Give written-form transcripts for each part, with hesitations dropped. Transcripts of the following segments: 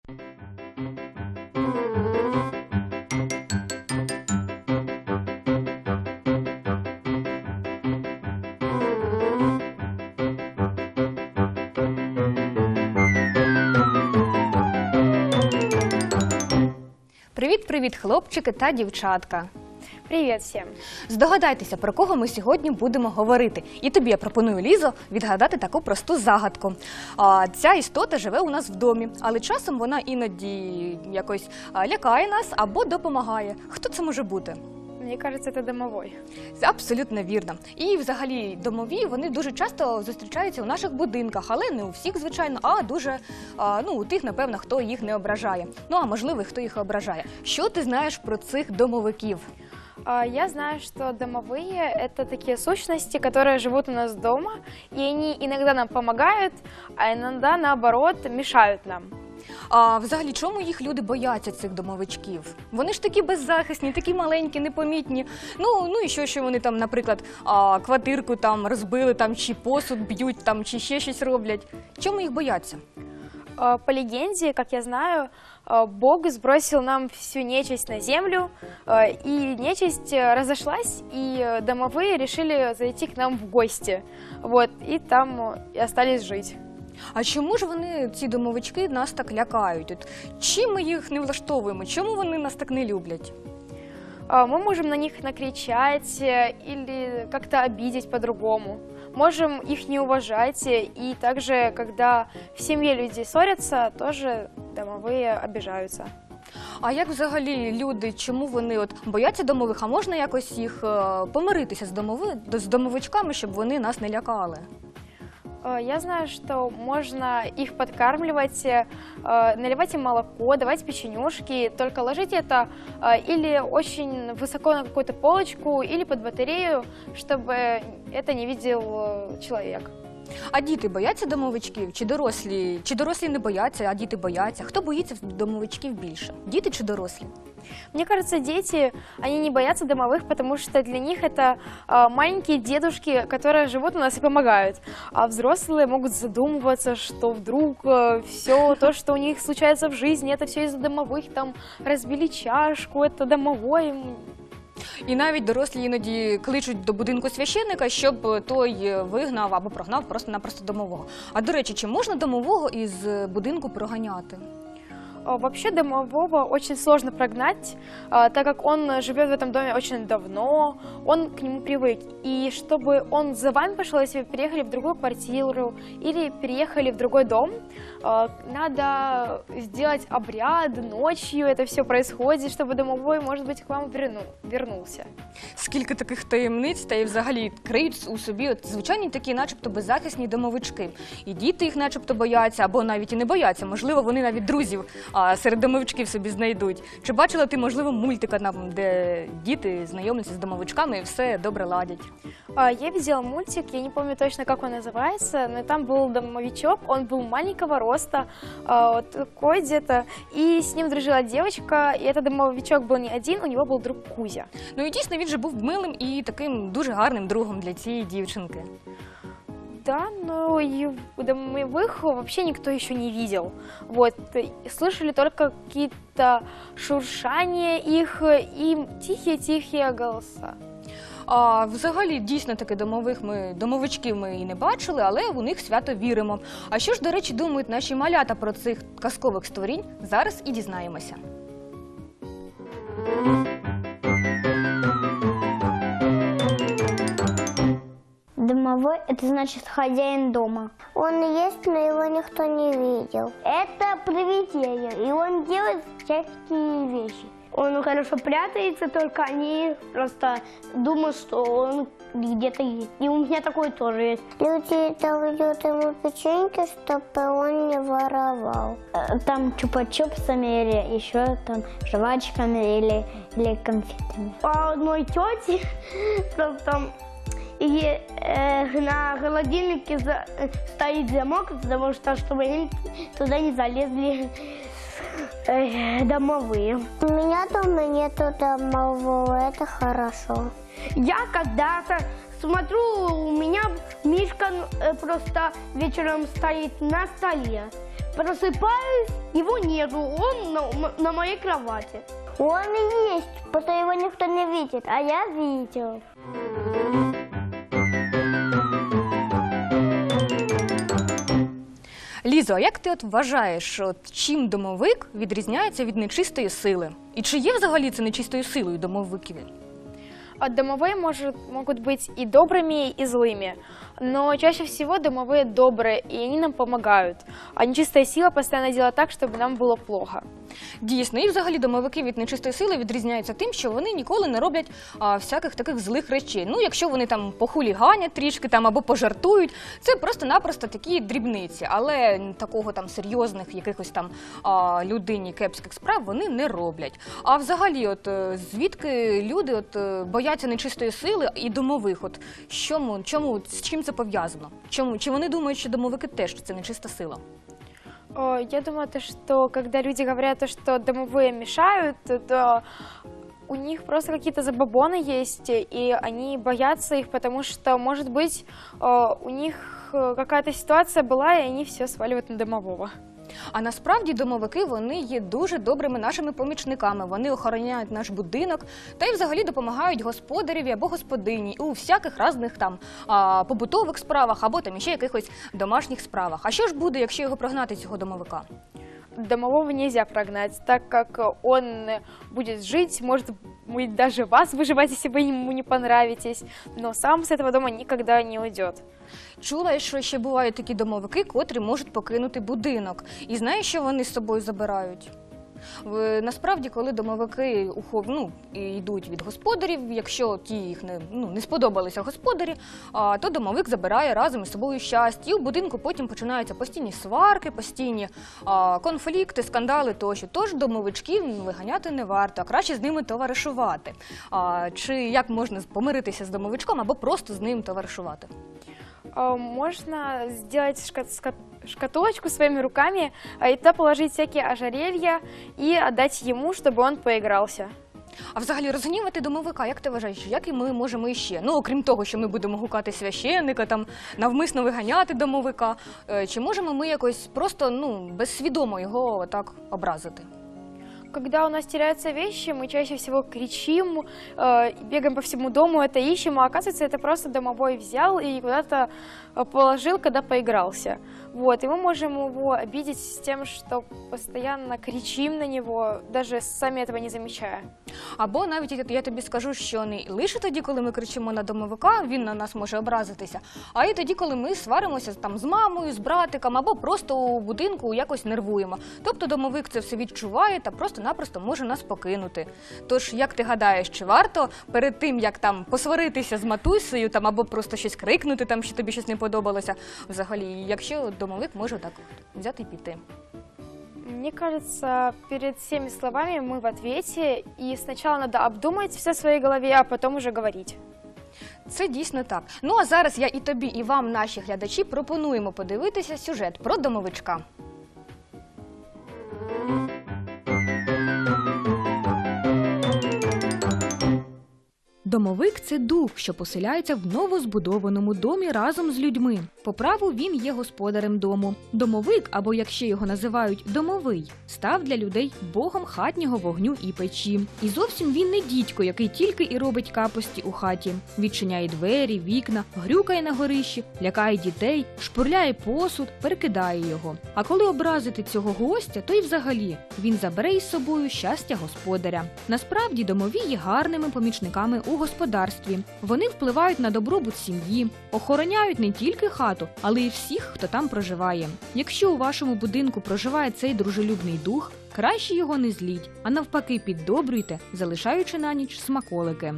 Привіт-привіт, хлопчики та дівчатка! Привіт всім! Здогадайтеся, про кого ми сьогодні будемо говорити. І тобі я пропоную, Лізо, відгадати таку просту загадку. Ця істота живе у нас в домі, але часом вона іноді якось лякає нас або допомагає. Хто це може бути? Мені кажеться, це домовой. Це абсолютно вірно. І взагалі домові, вони дуже часто зустрічаються у наших будинках, але не у всіх, звичайно, а дуже, у тих, напевно, хто їх не ображає. Ну, а можливо, хто їх ображає. Що ти знаєш про цих домовиків? Я знаю, что домовые – это такие сущности, которые живут у нас дома, и они иногда нам помогают, а иногда, наоборот, мешают нам. А взагалі, чому їх люди бояться, цих домовичків? Вони ж такі беззахисні, такі маленькі, непомітні. Ну і що вони там, наприклад, квартирку там розбили, там, чи посуд б'ють, там, чи ще щось роблять. Чому їх бояться? По легенде, как я знаю, Бог сбросил нам всю нечисть на землю, и нечисть разошлась, и домовые решили зайти к нам в гости, вот, и там и остались жить. А чому ж вони, ці домовички, нас так лякають? От чим ми їх не влаштовуємо? Чому вони нас так не люблять? Мы можем на них накричать или как-то обидеть по-другому. Можем их не уважать, и также, когда в семье люди ссорятся, тоже домовые обижаются. А як взагалі люди, чому вони бояться домових, а можна якось їх помиритися з домовичками, щоб вони нас не лякали? Я знаю, что можно их подкармливать, наливать им молоко, давать печенюшки, только ложить это или очень высоко на какую-то полочку, или под батарею, чтобы это не видел человек. А діти бояться домовичків? Чи дорослі не бояться, а діти бояться? Хто боїться домовичків більше? Діти чи дорослі? Мне кажется, дети, они не боятся домовых, потому что для них это маленькие дедушки, которые живут у нас и помогают. А взрослые могут задумываться, что вдруг все то, что у них случается в жизни, это все из-за домовых, там разбили чашку, это домовой. І навіть дорослі іноді кличуть до будинку священника, щоб той вигнав або прогнав просто-напросто домового. А до речі, чи можна домового із будинку проганяти? Вообще домового очень сложно прогнать, так как он живет в этом доме очень давно, он к нему привык. И чтобы он за вами пошел, если вы переехали в другую квартиру или переехали в другой дом, надо сделать обряд ночью, это все происходит, чтобы домовой, может быть, к вам вернулся. Скільки таких таємниць та й взагалі криють у собі звичайні такі начебто беззахисні домовички. І діти їх начебто бояться, або навіть і не бояться, можливо, вони навіть друзів серед домовичків собі знайдуть. Чи бачила ти, можливо, мультика, де діти знайомляться з домовичками і все добре ладять? Я видела мультик, я не помню точно, как он называется, но там был домовичок, он был маленького роста, вот такой где-то, и с ним дружила девочка, и этот домовичок был не один, у него был друг Кузя. Ну і дійсно, він же був милим і таким дуже гарним другом для цієї дівчинки. Да, но и домовых вообще никто еще не видел. Вот, слышали только какие-то шуршания их и тихие-тихие голоса. А взагалі, дійсно таки домовичків ми і не бачили, але у них свято віримо. А що ж, до речі, думають наші малята про цих казкових створінь? Зараз і дізнаємося. Домовой – это значит хозяин дома. Он есть, но его никто не видел. Это привидение, и он делает всякие вещи. Он хорошо прятается, только они просто думают, что он где-то есть. И у меня такое тоже есть. Люди дают ему печеньки, чтобы он не воровал. Там чупа-чупсами или еще там жвачками или конфетами. По одной тете просто и на холодильнике стоит замок, потому что чтобы они туда не залезли. домовые. У меня дома нету домового, это хорошо. Я когда-то смотрю, у меня Мишка просто вечером стоит на столе. Просыпаюсь, его нету, он на моей кровати. Он есть, просто его никто не видит, а я видел. Лізо, а як ти от вважаєш, от чим домовик відрізняється від нечистої сили? І чи є взагалі це нечистою силою домовиків? Домовые могут быть и добрыми, и злыми, но чаще всего домовые добрые, и они нам помогают. А нечистая сила постоянно делает так, чтобы нам было плохо. Дійсно, і взагалі домовики від нечистої сили відрізняються тим, що вони ніколи не роблять всяких таких злих речей. Ну, якщо вони там похуліганять трішки там або пожартують, це просто-напросто такі дрібниці. Але такого там серйозних якихось там людині кепських справ вони не роблять. А взагалі, от звідки люди от бояться нечистої сили і домових? От чому, з чим це пов'язано? Чи вони думають, що домовики теж це нечиста сила? Я думаю, что когда люди говорят, что домовые мешают, то у них просто какие-то забабоны есть, и они боятся их, потому что, может быть, у них какая-то ситуация была, и они все сваливают на домового. А насправді домовики, вони є дуже добрими нашими помічниками. Вони охороняють наш будинок та й взагалі допомагають господареві або господині у всяких різних там побутових справах або там ще якихось домашніх справах. А що ж буде, якщо його прогнати, цього домовика? Домового нельзя прогнать, так как он будет жить, может быть, даже вас выживать, если вы ему не понравитесь, но сам с этого дома никогда не уйдет. Чула, що ще бувають такі домовики, котрі можуть покинути будинок. І знаєш, що вони з собою забирають? Насправді, коли домовики йдуть від господарів, якщо ті їх не сподобалися господарі, то домовик забирає разом із собою щастя. І у будинку потім починаються постійні сварки, постійні конфлікти, скандали тощо. Тож домовичків виганяти не варто, а краще з ними товаришувати. Чи як можна помиритися з домовичком або просто з ним товаришувати? Можно сделать шкатулочку своими руками, и туда положить всякие ожерелья и отдать ему, чтобы он поигрался. А взагалі розгнівати домовика, як ти вважаєш, як і ми можемо іще? Ну, окрім того, що ми будемо гукати священника, там, навмисно виганяти домовика, чи можемо ми якось просто, безсвідомо його так образити? Когда у нас теряются вещи, мы чаще всего кричим, бегаем по всему дому, это ищем, а оказывается, это просто домовой взял и куда-то положил, когда поигрался. Вот, и мы можем его обидеть с тем, что постоянно кричим на него, даже сами этого не замечая. Або навіть я тобі скажу, що не лише тоді, коли ми кричимо на домовика, він на нас може образитися, а й тоді, коли ми сваримося там з мамою, з братиком, або просто у будинку якось нервуємо. Тобто домовик це все відчуває та просто-напросто може нас покинути. Тож, як ти гадаєш, чи варто перед тим, як там посваритися з матусею, там, або просто щось крикнути, там, що тобі щось не подобалося, взагалі, якщо домовик може так взяти і піти? Мне кажется, перед всеми словами мы в ответе, и сначала надо обдумать все в своей голове, а потом уже говорить. Це дійсно так. Ну а зараз я і тобі, і вам, наші глядачі, пропонуємо подивитися сюжет про домовичка. Домовик – це дух, що поселяється в новозбудованому домі разом з людьми. По праву він є господарем дому. Домовик, або як ще його називають домовий, став для людей богом хатнього вогню і печі. І зовсім він не дідько, який тільки і робить капості у хаті. Відчиняє двері, вікна, грюкає на горищі, лякає дітей, шпурляє посуд, перекидає його. А коли образити цього гостя, то й взагалі він забере із собою щастя господаря. Насправді домові є гарними помічниками у господарстві. Вони впливають на добробут сім'ї, охороняють не тільки хату, але й всіх, хто там проживає. Якщо у вашому будинку проживає цей дружелюбний дух, краще його не зліть, а навпаки піддобрюйте, залишаючи на ніч смаколики.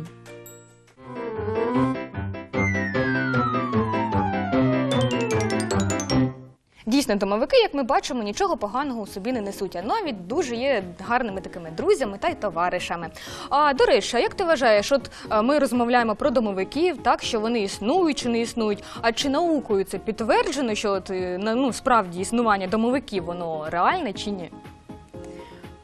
Дійсно, домовики, як ми бачимо, нічого поганого у собі не несуть, а навіть дуже є гарними такими друзями та й товаришами. До речі, а як ти вважаєш, от ми розмовляємо про домовиків, так, що вони існують чи не існують, а чи наукою це підтверджено, що от, справді існування домовиків, воно реальне чи ні?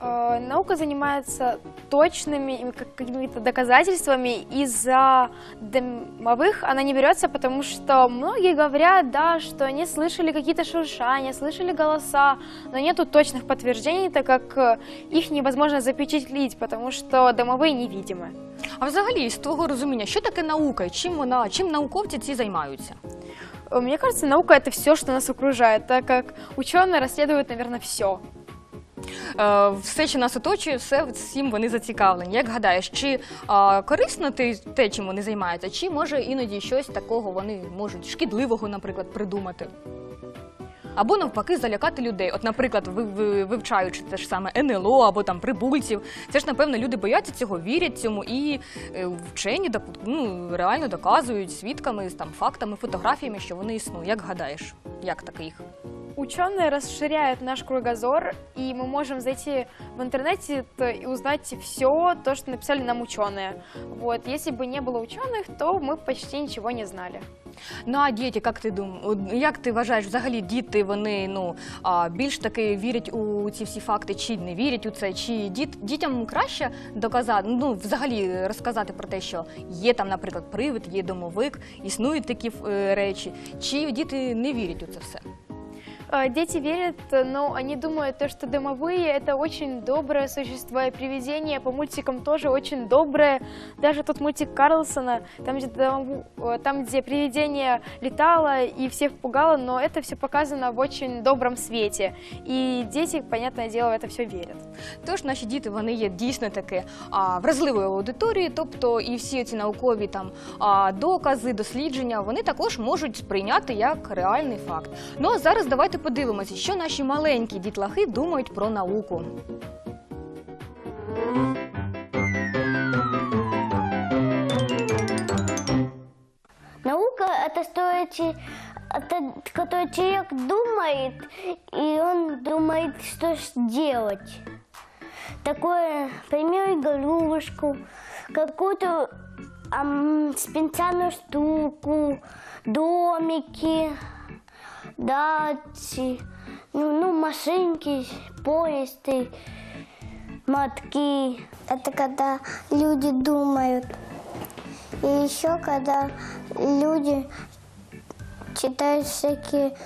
Наука занимается точными какими-то доказательствами. Из-за домовых она не берется, потому что многие говорят, да, что они слышали какие-то шуршания, слышали голоса, но нету точных подтверждений, так как их невозможно запечатлеть, потому что домовые невидимы. А взагалі, з твого розуміння, що таке наука і чим науковці ці займаються? Мне кажется, наука – это все, что нас окружает, так как ученые расследуют, наверное, все. Все, що нас оточує, всім вони зацікавлені. Як гадаєш, чи корисно те, чим вони займаються, чи може іноді щось такого вони можуть шкідливого, наприклад, придумати? Або навпаки залякати людей. От, наприклад, вивчаючи те ж саме НЛО або там прибульців, це ж, напевно, люди бояться цього, вірять цьому і вчені реально доказують свідками, там, фактами, фотографіями, що вони існують. Як гадаєш, як таких? Ученые расширяют наш кругозор, и мы можем зайти в интернете и узнать все то, что написали нам ученые. Вот. Если бы не было ученых, то мы почти ничего не знали. Ну, а діти, як ти вважаєш, взагалі діти, вони більш таки вірять у ці всі факти, чи не вірять у це, чи дітям краще доказати, взагалі розказати про те, що є там, наприклад, привид, є домовик, існують такі речі, чи діти не вірять у це все? Дети верят, но они думают, что домовые – это очень доброе существо, и привидение по мультикам тоже очень доброе. Даже тот мультик Карлсона, там, где привидение летало и всех пугало, но это все показано в очень добром свете. И дети, понятное дело, в это все верят. Тож наші діти, вони є дійсно таки вразливою аудиторією, тобто і всі ці наукові докази, дослідження, вони також можуть сприйняти як реальний факт. Ну а зараз давайте подивимося, що наші маленькі дітлахи думають про науку. Наука – это который человек думает, и он думает, что сделать. Такое, например, игрушку, какую-то специальную штуку, домики, дачи, машинки, поезды, мотки. Это когда люди думают. И еще когда люди читают всякие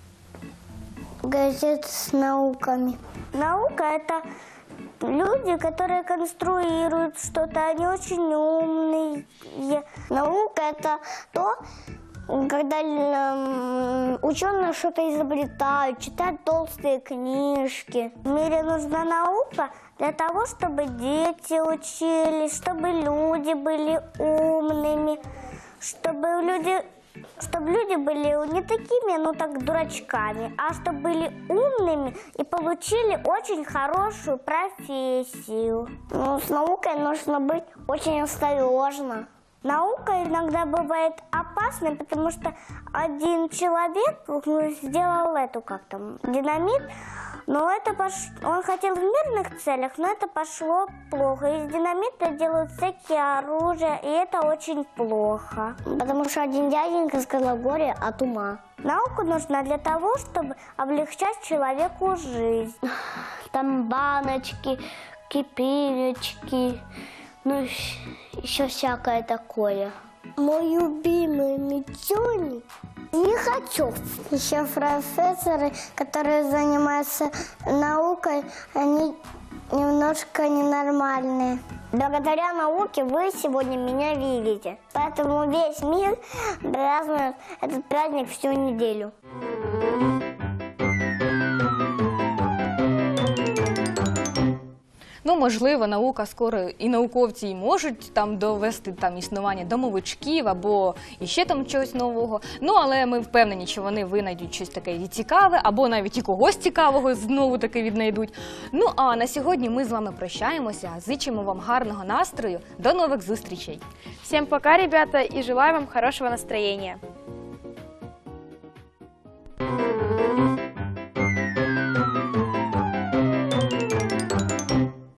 газеты с науками. Наука – это люди, которые конструируют что-то, они очень умные. Наука – это то, когда ученые что-то изобретают, читают толстые книжки. В мире нужна наука для того, чтобы дети учились, чтобы люди были умными, чтобы люди были не такими, так дурачками, а чтобы были умными и получили очень хорошую профессию. С наукой нужно быть очень осторожно. Наука иногда бывает опасной, потому что один человек сделал динамит, но он хотел в мирных целях, но это пошло плохо. Из динамита делают всякие оружия, и это очень плохо. Потому что один дяденька сказал горе от ума. Наука нужна для того, чтобы облегчать человеку жизнь. Там баночки, кипелечки, еще всякое такое. Мой любимый медведь не хочу. Еще профессоры, которые занимаются наукой, они немножко ненормальные. Благодаря науке вы сегодня меня видите. Поэтому весь мир празднует этот праздник всю неделю. Можливо, наука скоро і науковці і можуть довести існування домовичків або іще чогось нового. Але ми впевнені, що вони винайдуть щось таке і цікаве, або навіть і когось цікавого знову таки віднайдуть. А на сьогодні ми з вами прощаємося, зичимо вам гарного настрою. До нових зустрічей! Всем пока, ребята, и желаю вам хорошего настроения.